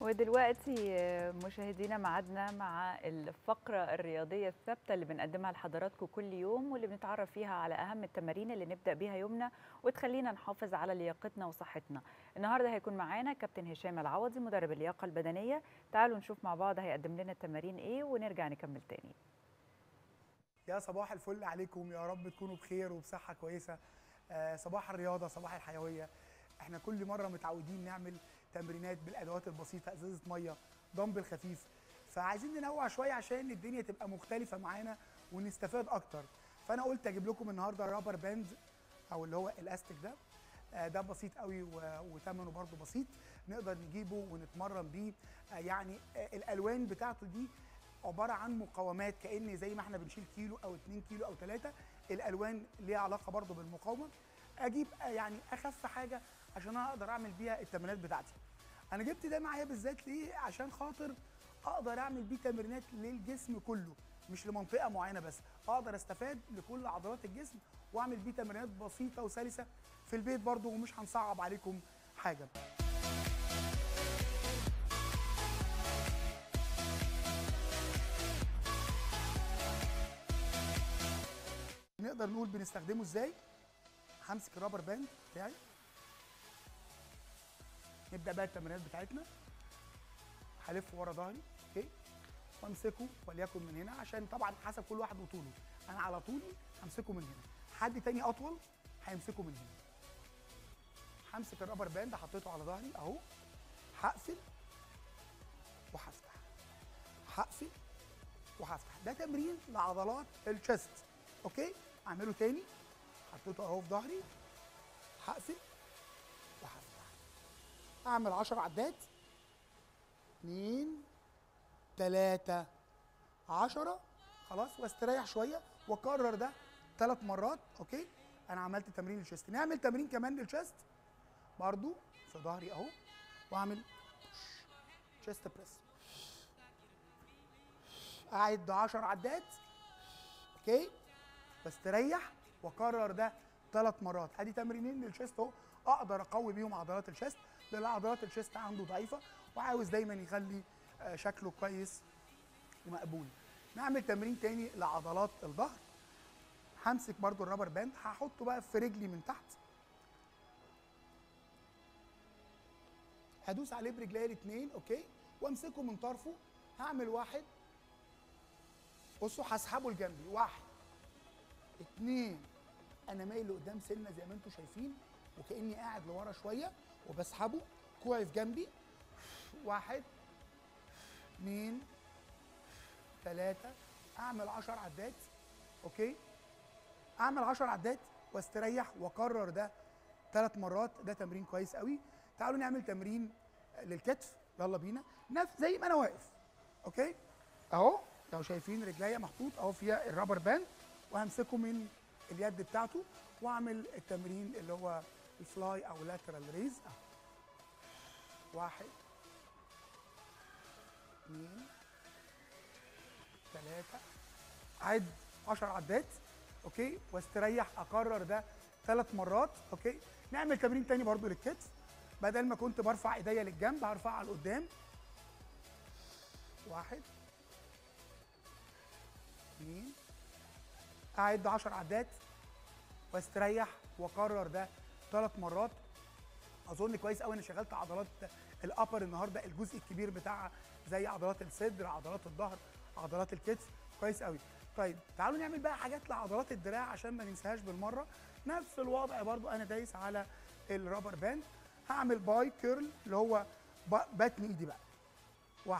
ودلوقتي مشاهدينا ميعادنا مع الفقرة الرياضية الثابتة اللي بنقدمها لحضراتكم كل يوم، واللي بنتعرف فيها على أهم التمارين اللي نبدأ بيها يومنا وتخلينا نحافظ على لياقتنا وصحتنا. النهاردة هيكون معانا كابتن هشام العوضي مدرب اللياقة البدنية. تعالوا نشوف مع بعض هيقدم لنا التمارين إيه ونرجع نكمل تاني. يا صباح الفل عليكم، يا رب تكونوا بخير وبصحة كويسة. صباح الرياضة، صباح الحيوية. احنا كل مرة متعودين نعمل تمرينات بالأدوات البسيطة، ازازة مية، دمبل خفيف. فعايزين ننوع شوية عشان الدنيا تبقى مختلفة معانا ونستفاد أكتر. فأنا قلت أجيب لكم النهاردة رابر باند أو اللي هو الأستيك ده. ده بسيط قوي وثمنه برضه بسيط، نقدر نجيبه ونتمرن بيه. يعني الألوان بتاعته دي عباره عن مقاومات، كأن زي ما احنا بنشيل كيلو او 2 كيلو او 3. الالوان ليها علاقه برضو بالمقاومه. اجيب يعني اخف حاجه عشان اقدر اعمل بيها التمرينات بتاعتي. انا جبت ده معايا بالذات ليه؟ عشان خاطر اقدر اعمل بيه تمرينات للجسم كله، مش لمنطقه معينه بس. اقدر استفاد لكل عضلات الجسم واعمل بيه تمرينات بسيطه وسلسه في البيت برضو، ومش هنصعب عليكم حاجه. نقدر نقول بنستخدمه ازاي. همسك الرابر باند بتاعي، نبدا بقى التمرينات بتاعتنا. هلف ورا ظهري، اوكي، وامسكه وليكن من هنا، عشان طبعا حسب كل واحد وطوله. انا على طولي همسكه من هنا، حد تاني اطول هيمسكه من هنا. همسك الرابر باند حطيته على ظهري اهو، هقفل وهفتح، هقفل وهفتح. ده تمرين لعضلات الشيست، اوكي. اعمله تاني، حطيته اهو في ظهري، هقفل وهفتح. اعمل 10 عدات، 2 3 10، خلاص، واستريح شويه واكرر ده 3 مرات، اوكي. انا عملت تمرين للشيست، نعمل تمرين كمان للشيست برضو في ظهري اهو، واعمل شيست بريس. اعد 10 عدات، اوكي، واستريح واكرر ده 3 مرات. ادي تمرينين للشيست اهو، اقدر اقوي بيهم عضلات الشيست، لان عضلات الشيست عنده ضعيفه وعاوز دايما يخلي شكله كويس ومقبول. نعمل تمرين تاني لعضلات الظهر. همسك برضو الرابر باند، هحطه بقى في رجلي من تحت، هدوس عليه برجلي الاثنين، اوكي، وامسكه من طرفه. هعمل 1، بصوا هسحبه لجنبي، 1 2، انا مايل لقدام سنه زي ما انتم شايفين، وكاني قاعد لورا شويه وبسحبه، كوعي في جنبي. 1 2 3، اعمل 10 عدات، اوكي. اعمل 10 عدات واستريح واكرر ده 3 مرات. ده تمرين كويس قوي. تعالوا نعمل تمرين للكتف، يلا بينا. نفس زي ما انا واقف، اوكي، اهو. لو شايفين رجليا محطوط اهو فيها الرابر باند، وهمسكه من اليد بتاعته واعمل التمرين اللي هو الفلاي او لاترال ريز. 1 2 3، عد 10 عدات، اوكي، واستريح اكرر ده 3 مرات، اوكي. نعمل تمرين تاني برضو للكتف، بدل ما كنت برفع ايديا للجنب هرفعها لقدام. 1 2، اعد 10 عدات واستريح واكرر ده 3 مرات. اظن كويس قوي انا شغلت عضلات الابر النهارده، الجزء الكبير بتاعها، زي عضلات الصدر، عضلات الظهر، عضلات الكتف، كويس قوي. طيب تعالوا نعمل بقى حاجات لعضلات الدراع عشان ما ننساهاش بالمره. نفس الوضع برضو، انا دايس على الرابر باند. هعمل باي كيرل اللي هو بتن ايدي بقى. 1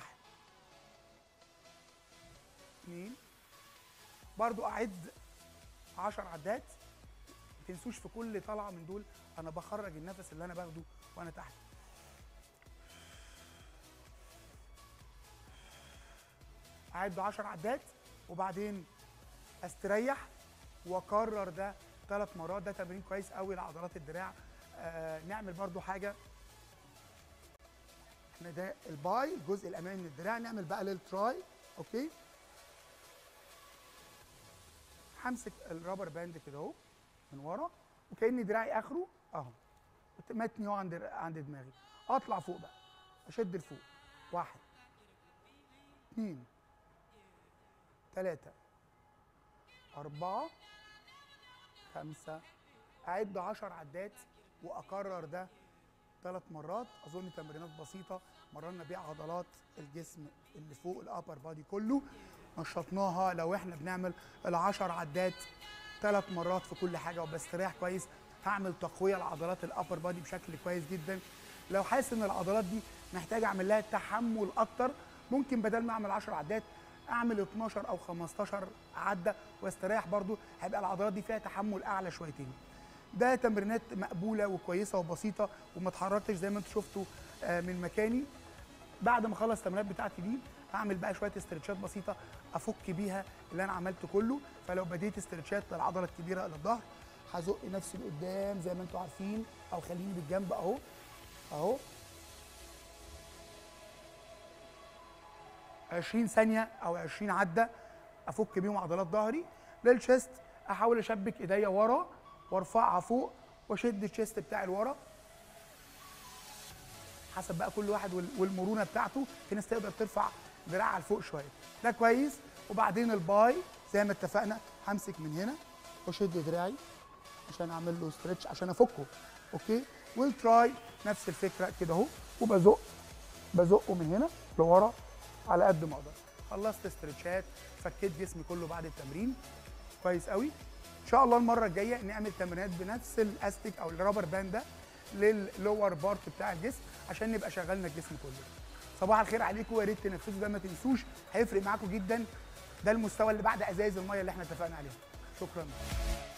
2، برضو اعد 10 عدات. ما تنسوش في كل طلعه من دول انا بخرج النفس اللي انا باخده وانا تحت. اعد 10 عدات وبعدين استريح واكرر ده 3 مرات. ده تمرين كويس قوي لعضلات الدراع. نعمل برضو حاجه، احنا ده الباي، الجزء الامامي من الدراع. نعمل بقى للتراي، اوكي. همسك الرابر باند كده اهو من ورا، وكأن دراعي اخره اهو، متني اهو عند دماغي. اطلع فوق بقى، اشد لفوق، 1 2 3 4 5. اعد 10 عدات واكرر ده 3 مرات. اظن تمرينات بسيطه مرنا بيها عضلات الجسم اللي فوق الابر بادي كله، نشطناها. لو احنا بنعمل ال10 عدات 3 مرات في كل حاجه وبستريح كويس، هعمل تقويه لعضلات الابر بادي بشكل كويس جدا. لو حاسس ان العضلات دي محتاجه اعمل لها تحمل اكتر، ممكن بدل ما اعمل 10 عدات اعمل 12 او 15 عده واستريح، برضو هيبقى العضلات دي فيها تحمل اعلى شويتين. ده تمرينات مقبوله وكويسه وبسيطه وما اتحركتش زي ما انتم شفتوا من مكاني. بعد ما اخلص التمرينات بتاعتي دي هعمل بقى شويه استرتشات بسيطه افك بيها اللي انا عملته كله. فلو بديت استرتشات للعضله الكبيره اللي الظهر، هزق نفسي لقدام زي ما انتم عارفين، او خليني بالجنب اهو اهو 20 ثانيه او 20 عده افك بيهم عضلات ظهري. للشيست احاول اشبك ايديا ورا وارفعها فوق واشد الشيست بتاعي لورا، حسب بقى كل واحد والمرونه بتاعته. في ناس تقدر ترفع دراعها لفوق شويه، ده كويس. وبعدين الباي زي ما اتفقنا همسك من هنا واشد دراعي عشان اعمل له ستريتش عشان افكه. اوكي. والتراي نفس الفكره كده اهو، بزقه من هنا لورا على قد ما اقدر. خلصت استرتشات، فكيت جسمي كله بعد التمرين كويس قوي. ان شاء الله المره الجايه نعمل تمرينات بنفس الاستيك او الرابر باند ده لللور بارت بتاع الجسم عشان نبقى شغلنا الجسم كله. صباح الخير عليكم، ويا ريت تنفذوا ده ما تنسوش، هيفرق معاكم جدا. ده المستوى اللي بعد ازايز الميه اللي احنا اتفقنا عليها. شكرا.